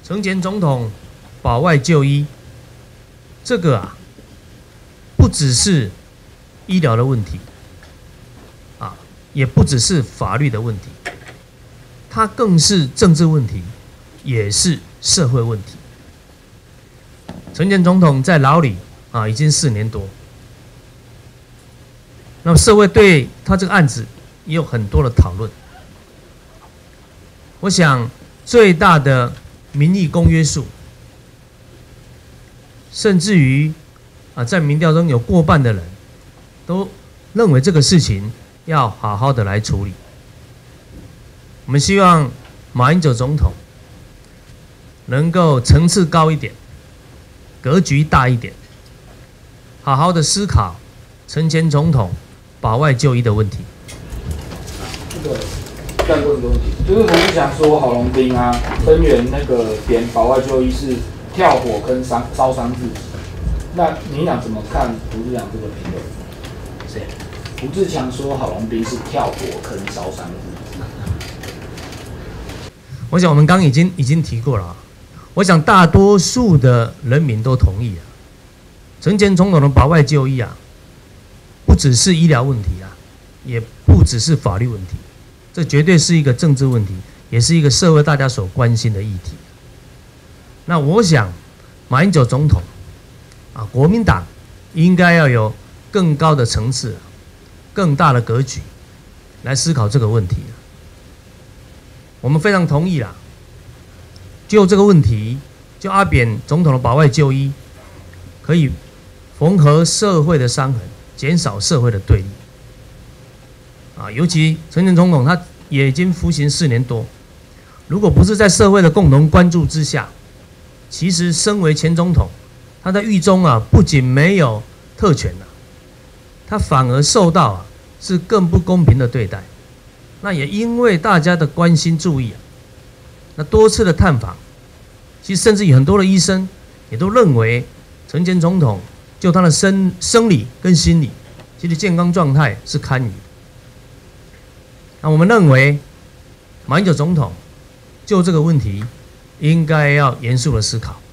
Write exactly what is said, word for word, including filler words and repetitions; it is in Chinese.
陈前总统保外就医，这个啊，不只是医疗的问题，啊，也不只是法律的问题，它更是政治问题，也是社会问题。陈前总统在牢里啊，已经四年多，那么社会对他这个案子也有很多的讨论。我想最大的民意公约数，甚至于啊，在民调中有过半的人都认为这个事情要好好的来处理。我们希望马英九总统能够层次高一点，格局大一点，好好的思考陈前总统保外就医的问题。 这个再问个问题，就是罗志祥说郝龙斌啊，分园那个点保外就医是跳火坑伤烧伤自己，那你俩怎么看罗志祥这个评论？ 谁？ 胡志强说郝龙斌是跳火坑烧伤自己。 我想我们刚刚已经已经提过了啊，我想大多数的人民都同意啊，陈前总统的保外就医啊，不只是医疗问题啊，也不只是法律问题，这绝对是一个政治问题，也是一个社会大家所关心的议题。那我想，马英九总统啊，国民党应该要有更高的层次、更大的格局来思考这个问题。我们非常同意啦。就这个问题，就阿扁总统的保外就医，可以缝合社会的伤痕，减少社会的对立。啊，尤其陈前总统他也已经服刑四年多，如果不是在社会的共同关注之下，其实身为前总统，他在狱中啊，不仅没有特权啊，他反而受到啊是更不公平的对待。那也因为大家的关心注意啊，那多次的探访，其实甚至有很多的医生也都认为陈前总统就他的生生理跟心理，其实健康状态是堪虞。那我们认为马英九总统就这个问题应该要严肃的思考。